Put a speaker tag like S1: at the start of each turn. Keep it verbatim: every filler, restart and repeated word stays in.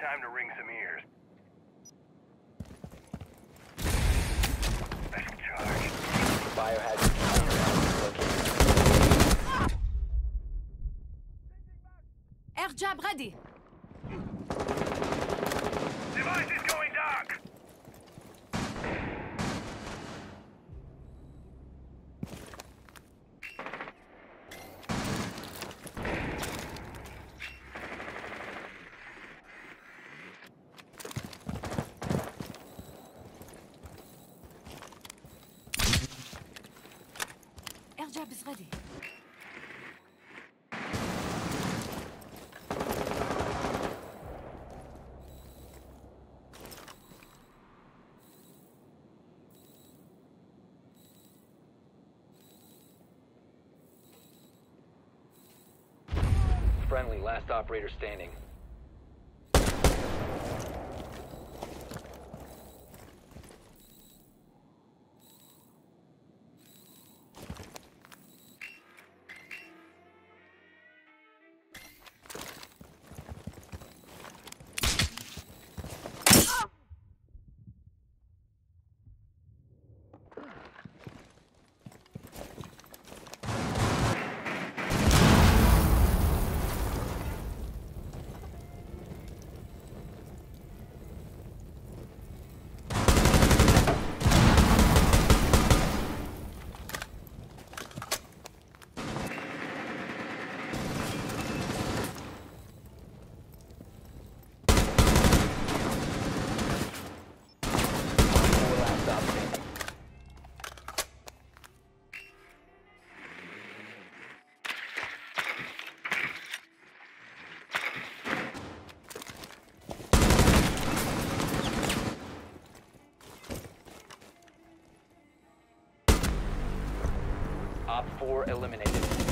S1: Time to ring some ears. Special charge.
S2: Biohazard container located.
S3: Air jab ready.
S1: Device is going dark.
S3: Air jab is ready.
S2: Friendly, last operator standing. Op four eliminated.